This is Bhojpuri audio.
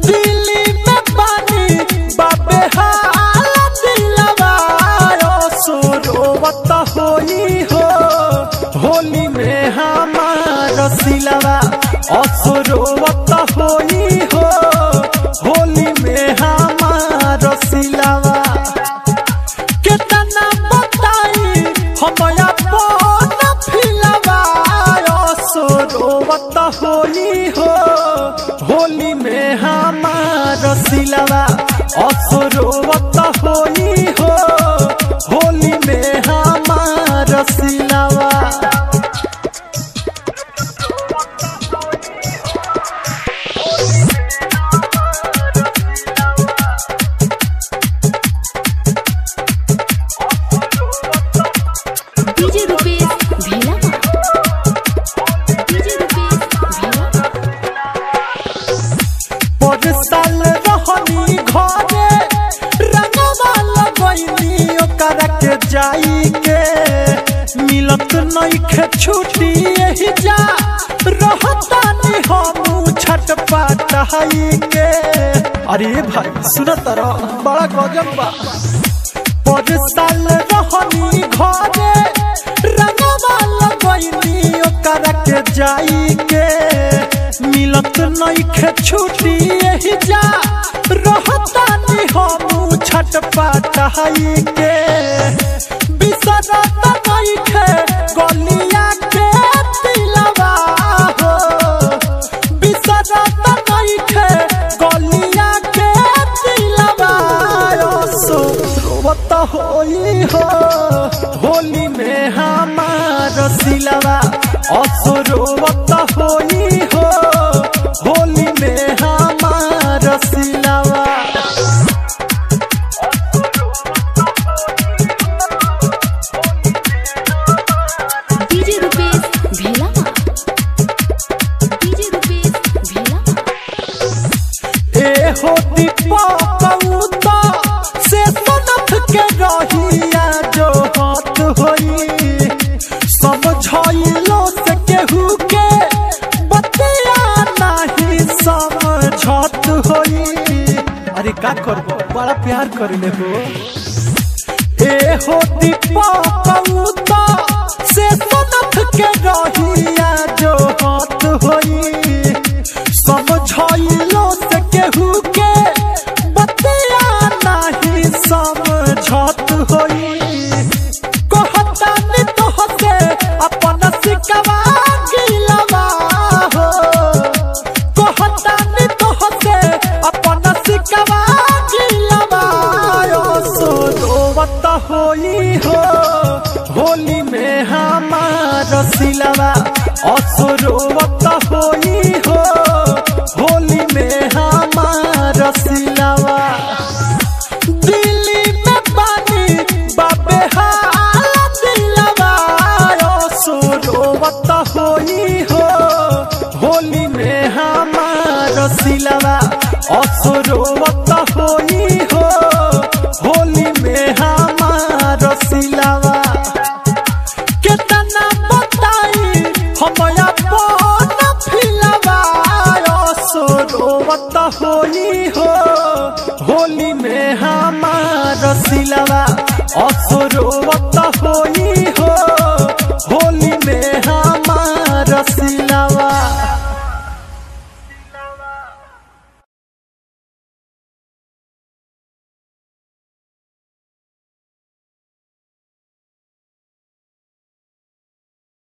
दिल्ली में पानी बाबे हाला दिलवा सुरोवत होई हो होली में हमार सिलवा असुरोवत होई हो होली में हमार सिलवा कितना बताई हम अपन फिलवा असुरोवत होई हो होली में हमार सिलवा असुरोवत होई हो होली में हमार सिलवा डीजे रुपेश भेला साल रहनी घरे रंगवा लगैनी ओकरा के जाई के मिलत नइखे छुट्टी एही जा रहतानी हम छटपटाई के। अरे भाई सुनत रह बड़ा गजब बा। पर साल रहनी घरे रंगवा लगैनी ओकरा के जाई के मिलत नइखे छुट्टी एही जा रहतानी हम छटपटाई के। बिसरत नइखे गलिया के दिलवा हो बिसरत नइखे गलिया के दिलवा सुरोवत होई हो होली में हमार सिलवा असुरोवत होई हो होली में हमार सिलवा। डीजे रुपेश भेला ए हो दीपक से सनत के रहिया जो हाथ होई समझाइलो से केहू के बतिया नहीं समझत होई। अरे का करबो बड़ा प्यार करले हो। ए हो दीपक से सनत के रहिया जो हाथ होई समझाइलो से केहू के बतिया नहीं समझत होई। कहतानी तोहसे अपन सिकवा गिलवा हो कहतानी तोहसे अपन सिकवा गिलवा सुरोवत होई हो होली में हमार सिलवा असुरोवत होई हो होली में हमार सिलवा। दिल्ली में पानी बाबे हाला दिलवा सुरोवत होई हो होली में हमार सिलवा असुरोवत होई हो होली में हमार सिलवा। कितना बताई हम अपन फिलवा सुरोवत होई हो होली में हमार सिलवा असुरोवत